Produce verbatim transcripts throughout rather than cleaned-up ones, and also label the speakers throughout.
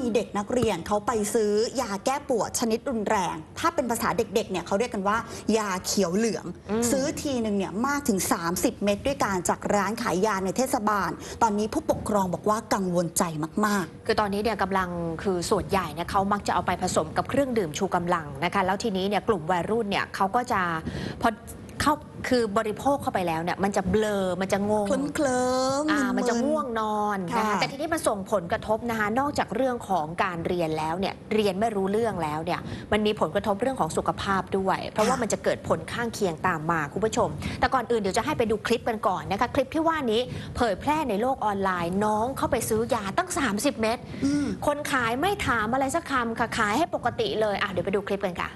Speaker 1: มีเด็กนักเรียนเขาไปซื้อยาแก้ปวดชนิดรุนแรงถ้าเป็นภาษาเด็กๆเนี่ยเขาเรียกกันว่ายาเขียวเหลืองซื้อทีหนึ่งเนี่ยมากถึงสามสิบเม็ดด้วยกันจากร้านขายยาในเทศบาลตอนนี้ผู้ปกครองบอกว่ากังวลใจมาก
Speaker 2: ๆคือตอนนี้เนี่ยกำลังคือส่วนใหญ่เนี่ยเขามักจะเอาไปผสมกับเครื่องดื่มชูกำลังนะคะแล้วทีนี้เนี่ยกลุ่มวัยรุ่นเนี่ยเขาก็จะพอเข้าคือบริโภคเข้าไปแล้วเนี่ยมันจะเบลอมันจะงง
Speaker 1: เคลิ้ม
Speaker 2: อ่ามันจะง่วงนอนนะคะแต่ทีนี้มันส่งผลกระทบนะคะนอกจากเรื่องของการเรียนแล้วเนี่ยเรียนไม่รู้เรื่องแล้วเนี่ยมันมีผลกระทบเรื่องของสุขภาพด้วยเพราะว่ามันจะเกิดผลข้างเคียงตามมาคุณผู้ชมแต่ก่อนอื่นเดี๋ยวจะให้ไปดูคลิปกันก่อนนะคะคลิปที่ว่านี้เผยแพร่ในโลกออนไลน์น้องเข้าไปซื้อยาตั้งสามสิบเม็ดคนขายไม่ถามอะไรสักคำค่ะขายให้ปกติเลยอ่ะเดี๋ยวไปดูคลิปกันค่ะ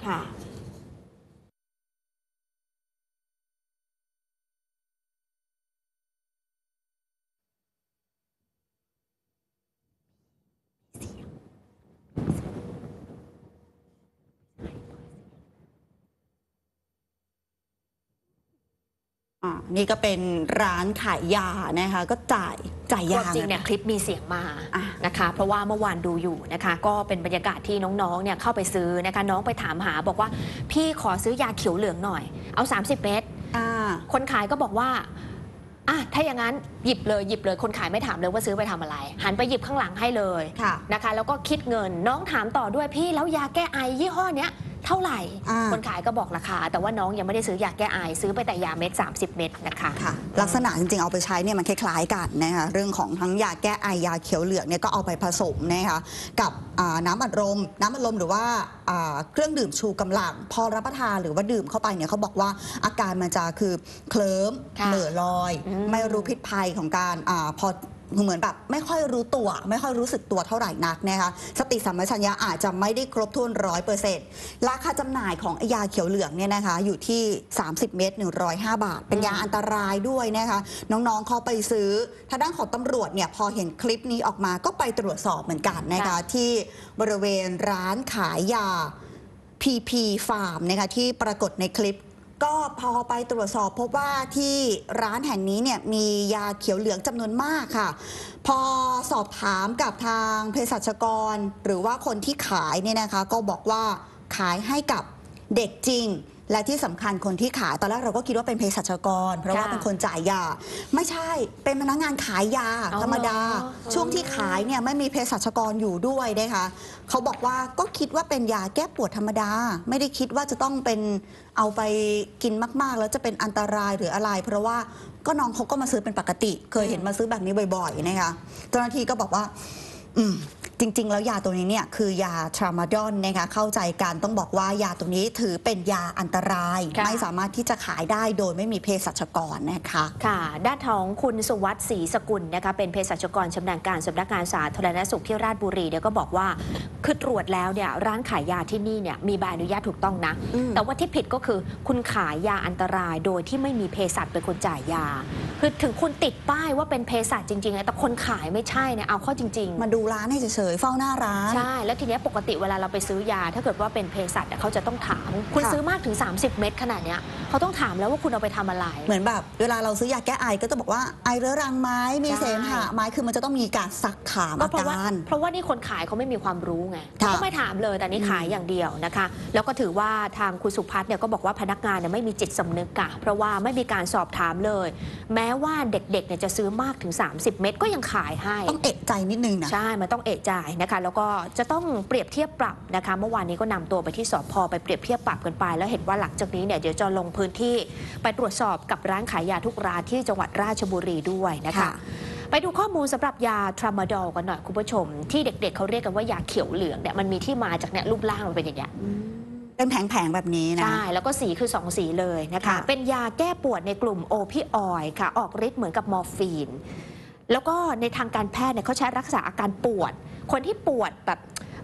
Speaker 1: นี่ก็เป็นร้านขายยานะคะก็จ่ายจ่ายยา
Speaker 2: จริงเนี่ยคลิปมีเสียงมานะคะเพราะว่าเมื่อวานดูอยู่นะคะก็เป็นบรรยากาศที่น้องๆเนี่ยเข้าไปซื้อนะคะน้องไปถามหาบอกว่าพี่ขอซื้อยาเขียวเหลืองหน่อยเอาสามสิบเม็ดคนขายก็บอกว่าอ่ะถ้าอย่างนั้นหยิบเลยหยิบเลยคนขายไม่ถามเลยว่าซื้อไปทำอะไรหันไปหยิบข้างหลังให้เลยนะคะแล้วก็คิดเงินน้องถามต่อด้วยพี่แล้วยาแก้ไอยี่ห้อเนี้ยเท่าไหร่คนขายก็บอกราคาแต่ว่าน้องยังไม่ได้ซื้อยาแก้ไอซื้อไปแต่ยาเม็ดสามสิบเม็ดนะคะ
Speaker 1: ลักษณะจริงๆเอาไปใช้เนี่ยมันคล้ายๆกันนะคะเรื่องของทั้งยาแก้ไอยาเขียวเหลืองเนี่ยก็เอาไปผสมนะคะกับน้ำอัดลมน้ำอัดลมหรือว่าเครื่องดื่มชูกำลังพอรับประทานหรือว่าดื่มเข้าไปเนี่ยเขาบอกว่าอาการมันจะคือเคลิ้มเหม่อลอยไม่รู้พิษภัยของการพอเหมือนแบบไม่ค่อยรู้ตัวไม่ค่อยรู้สึกตัวเท่าไหร่นักนะคะสติสัมปชัญญะอาจจะไม่ได้ครบถ้วนร้อยเปอร์เซ็นต์ราคาจำหน่ายของยาเขียวเหลืองเนี่ยนะคะอยู่ที่สามสิบเม็ดหนึ่งร้อยห้าบาทเป็นยาอันตรายด้วยนะคะน้องๆเขาไปซื้อทางด้านของตำรวจเนี่ยพอเห็นคลิปนี้ออกมาก็ไปตรวจสอบเหมือนกันนะคะที่บริเวณร้านขายยา พี พี Farm นะคะที่ปรากฏในคลิปก็พอไปตรวจสอบพบว่าที่ร้านแห่งนี้เนี่ยมียาเขียวเหลืองจำนวนมากค่ะพอสอบถามกับทางเภสัชกรหรือว่าคนที่ขายเนี่ยนะคะก็บอกว่าขายให้กับเด็กจริงและที่สำคัญคนที่ขายตอนแรกเราก็คิดว่าเป็นเภสัชกรเพราะว่าเป็นคนจ่ายยาไม่ใช่เป็นพนักงานขายยาธรรมดาช่วงที่ขายเนี่ยไม่มีเภสัชกรอยู่ด้วยนะคะเขาบอกว่าก็คิดว่าเป็นยาแก้ปวดธรรมดาไม่ได้คิดว่าจะต้องเป็นเอาไปกินมากๆแล้วจะเป็นอันตรายหรืออะไรเพราะว่าก็น้องเขาก็มาซื้อเป็นปกติเคยเห็นมาซื้อแบบนี้บ่อยๆนะคะเจ้าหน้าที่ก็บอกว่าอืมจริงๆแล้วยาตัวนี้เนี่ยคือยาทรามาดอนนะคะเข้าใจกันต้องบอกว่ายาตัวนี้ถือเป็นยาอันตรายไม่สามารถที่จะขายได้โดยไม่มีเภสัชกรนะคะ
Speaker 2: ค่ะด้านของคุณสุวัสดิ์ศรีสกุลนะคะเป็นเภสัชกรชำนาญการสำนักงานสาธารณสุขที่ราชบุรีเนี่ยก็บอกว่าคือตรวจแล้วเนี่ยร้านขายยาที่นี่เนี่ยมีใบอนุญาตถูกต้องนะแต่ว่าที่ผิดก็คือคุณขายยาอันตรายโดยที่ไม่มีเภสัชเป็นคนจ่ายยาคือถึงคุณติดป้ายว่าเป็นเภสัชจริงๆแต่คนขายไม่ใช่เนี่ยเอาเข้าจริง
Speaker 1: ๆมาดูร้านให้เฉยๆเฝ้าหน้าร้าน
Speaker 2: ใช่แล้วทีนี้ปกติเวลาเราไปซื้อยาถ้าเกิดว่าเป็นเภสัชเขาจะต้องถามคุณซื้อมากถึงสามสิบเม็ดขนาดเนี้ยเขาต้องถามแล้วว่าคุณเอาไปทำอะไร
Speaker 1: เหมือนแบบเวลาเราซื้อยาแก้ไอก็จะบอกว่าไอเรื้อรังไหมมีเสมหะไหมคือมันจะต้องมีการซักถามอาการ
Speaker 2: เพราะว่านี่คนขายเขาไม่มีความรู้ไงเขาไม่ถามเลยแต่นี่ขายอย่างเดียวนะคะแล้วก็ถือว่าทางคุณสุพัฒน์เนี่ยก็บอกว่าพนักงานเนี่ยไม่มีจิตสำนึกอะเพราะว่าไม่มีการสอบถามเลยแม้ว่าเด็กๆเนี่ยจะซื้อมากถึงสามสิบเม็ดก็ยังขายให้
Speaker 1: ต้องเอะใจนิดนึงนะ
Speaker 2: ใช่มันต้องเอะใจนะคะแล้วก็จะต้องเปรียบเทียบปรับนะคะเมื่อวานนี้ก็นำตัวไปที่สภ.ไปเปรียบเทียบปรับกันไปแล้วเห็นว่าหลังจากนี้เนี่ยเดี๋ยวจะลงพื้นที่ไปตรวจสอบกับร้านขายยาทุกร้านที่จังหวัดราชบุรีด้วยนะคะไปดูข้อมูลสำหรับยาทรามาดอลกันหน่อยคุณผู้ชมที่เด็กๆ เ, เขาเรียกกันว่ายาเขียวเหลืองเนี่ยมันมีที่มาจากเนี่ยรูปร่างมันเป็นอย่างเงี้ย
Speaker 1: เป็นแผงๆแบบนี้นะ
Speaker 2: ใช่แล้วก็สีคือสองสีเลยนะคะเป็นยาแก้ปวดในกลุ่มโอพิออยด์ค่ะออกฤทธิ์เหมือนกับมอร์ฟีนแล้วก็ในทางการแพทย์เนี่ยเขาใช้รักษาอาการปวดคนที่ปวดแบบ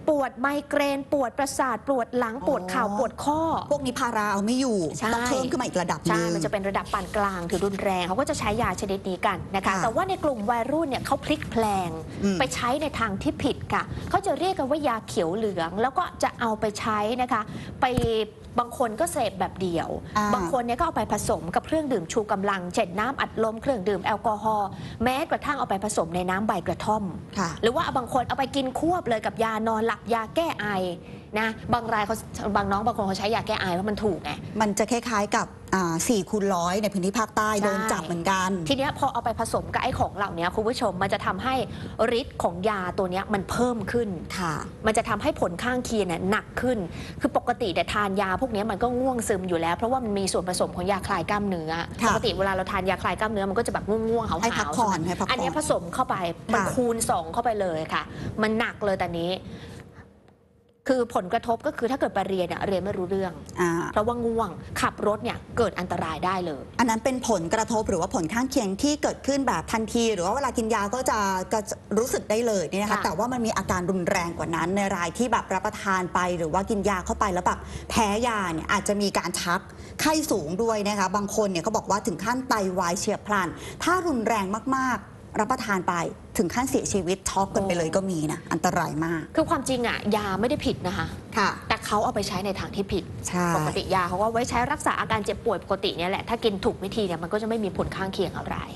Speaker 2: ปวดไมเกรนปวดประสาทปวดหลังปวดเข่าปวดข้อ
Speaker 1: พวกนี้พาราเอาไม่อยู่ต้องเพิ่มขึ้นมาอีกระดับนึง
Speaker 2: ใช่มันจะเป็นระดับปานกลางถึงรุนแรงเขาก็จะใช้ยาชนิดนี้กันนะคะแต่ว่าในกลุ่มวัยรุ่นเนี่ยเขาพลิกแพลงไปใช้ในทางที่ผิดค่ะเขาจะเรียกกันว่ายาเขียวเหลืองแล้วก็จะเอาไปใช้นะคะไปบางคนก็เสพแบบเดียวบางคนเนี่ยก็เอาไปผสมกับเครื่องดื่มชูกำลังเช่นน้ำอัดลมเครื่องดื่มแอลกอฮอล์แม้กระทั่งเอาไปผสมในน้ำใบกระท่อมหรือว่าบางคนเอาไปกินควบเลยกับยานอนหลับยาแก้ไอนะบางรายเขาบางน้องบางคนเขาใช้ยาแก้ไอเพราะมันถูกไง
Speaker 1: มันจะคล้ายๆกับสี่คูณร้อยในพื้นที่ภาคใต้โดนจับเหมือนกัน
Speaker 2: ทีนี้พอเอาไปผสมกับไอ้ของเหล่านี้คุณผู้ชมมันจะทำให้ฤทธิ์ของยาตัวนี้มันเพิ่มขึ้น
Speaker 1: ค่ะ
Speaker 2: มันจะทำให้ผลข้างเคียงเนี่ยหนักขึ้นคือปกติแต่ทานยาพวกนี้มันก็ง่วงซึมอยู่แล้วเพราะว่ามันมีส่วนผสมของยาคลายกล้ามเนื้อปกติเวลาเราทานยาคลายกล้ามเนื้อมันก็จะแบบง่วงๆหาวๆ
Speaker 1: ให้พักผ่อนให้พักผ่อน
Speaker 2: อันนี้ผสมเข้าไปมันคูณสองเข้าไปเลยค่ะมันหนักเลยแต่นี้คือผลกระทบก็คือถ้าเกิดไปเรียนเนี่ยเรียนไม่รู้เรื่องเพราะว่าง่วงขับรถเนี่ยเกิดอันตรายได้เลย
Speaker 1: อันนั้นเป็นผลกระทบหรือว่าผลข้างเคียงที่เกิดขึ้นแบบทันทีหรือว่าเวลากินยาก็จะก็รู้สึกได้เลยนี่นะคะแต่ว่ามันมีอาการรุนแรงกว่านั้นในรายที่แบบรับประทานไปหรือว่ากินยาเข้าไปแล้วแบบแพ้ยาเนี่ยอาจจะมีการชักไข้สูงด้วยนะคะบางคนเนี่ยเขาบอกว่าถึงขั้นไตวายเฉียบพลันถ้ารุนแรงมากๆรับประทานไปถึงขั้นเสียชีวิตช็อกกันไปเลยก็มีนะอันตรายมาก
Speaker 2: คือความจริงอ่ะยาไม่ได้ผิดนะคะ
Speaker 1: ค่ะ
Speaker 2: แต่เขาเอาไปใช้ในทางที่ผิด
Speaker 1: ป
Speaker 2: กติยาเขาก็ไว้ใช้รักษาอาการเจ็บป่วยปกติเนี่ยแหละถ้ากินถูกวิธีเนี่ยมันก็จะไม่มีผลข้างเคียงอะไร